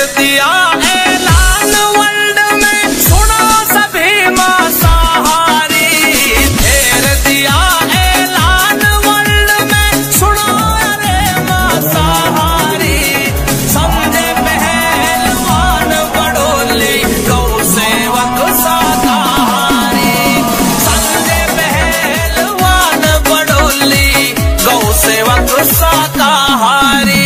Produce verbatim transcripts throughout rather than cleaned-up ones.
दिया ऐलान वर्ल्ड में, सुनो सभी मांसाहारी। फेर दिया ऐलान वर्ल्ड में, सुनो अरे मांसाहारी। समझे पहलवान बड़ोली, गौ सेवक शाकाहारी। समझे पहलवान बड़ोली, गौ सेवक शाकाहारी।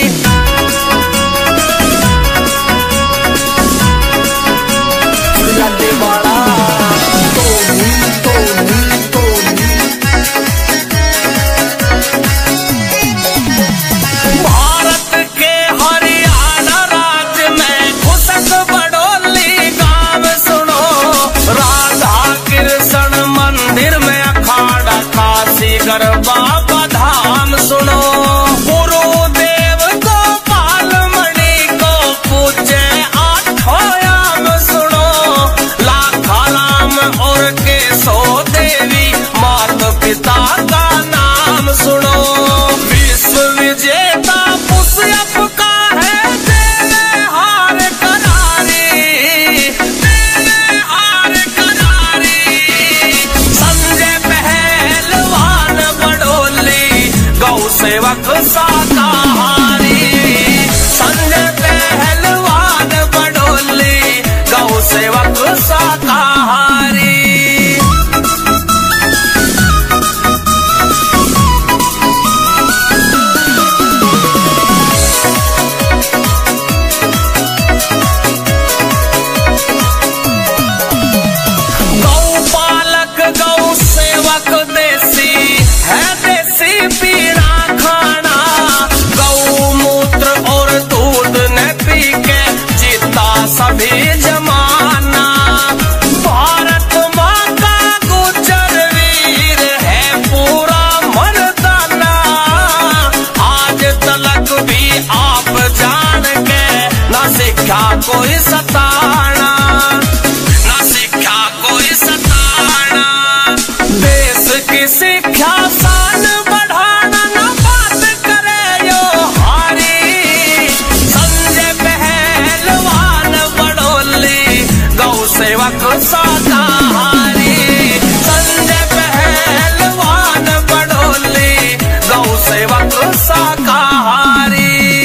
गरबा का धाम सुनो, गुरुदेव गोपाल मणि को पूजे आठोयाम सुनो। लाखा राम और केशो देवी, मात पिता का नाम सुनो। विश्व विजेता पुष्यप का है तेरे हार करारी, तेरे हार करारी। संजय पहलवान बड़ोली, गौ सेवक शाकाहारी। संजय पहलवान बड़ोली, गौ सेवक शाकाहारी। गौपालक गौ सेवक देसी है, देसी पीना खाना। गौमूत्र और दूध न पी के जीता सभी जमाना। भारत माँ का गुजर वीर है पूरा मर्दाना। आज तलक भी आप जान के न सीखा कोई सताना, न सीखा कोई सताना। देश की शिक्षा शान बढ़ाना, न बात करे यो हारी। संजय पहलवान बड़ोली, गौ सेवक शाकाहारी। संजय पहलवान बड़ोली, गौ सेवक शाकाहारी।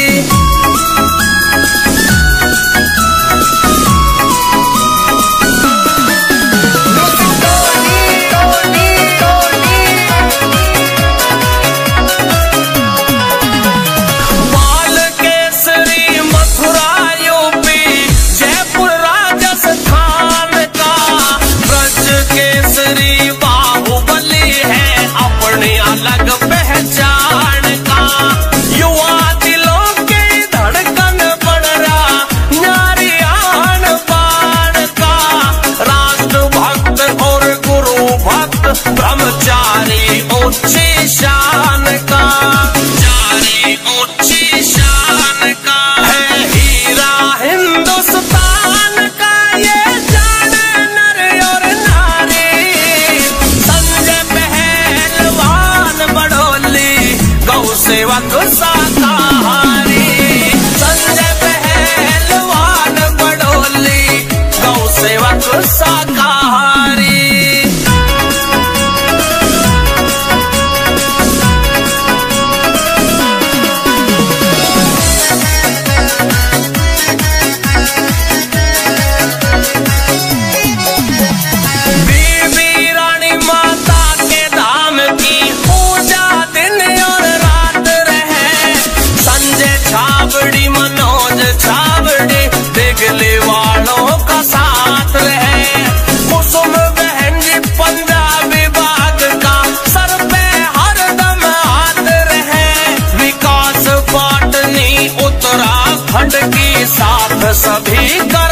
केसरी बाहुबली है अपनी अलग पहचान का। युवा दिलों के धड़कन बढ़ रहा नारियान बाण का। राष्ट्र भक्त और गुरु भक्त ब्रह्मचारी ऊंची शान का, जारी ऊंची शान का है। हीरा हिंदुस्तान का ये जाने नर और नारी। संजय पहलवान बड़ोली, गौ सेवक शाकाहारी। संजय पहलवान बड़ोली, गौ सेवक शाकाहारी। छाबड़ी मनोज छाबड़ी, दिगली वालों का साथ रहे। कुसुम बहन जी पंजाबी बाग का, सर पे हरदम हाथ रहे। विकास पाटनी उत्तराखंड की साथ सभी कर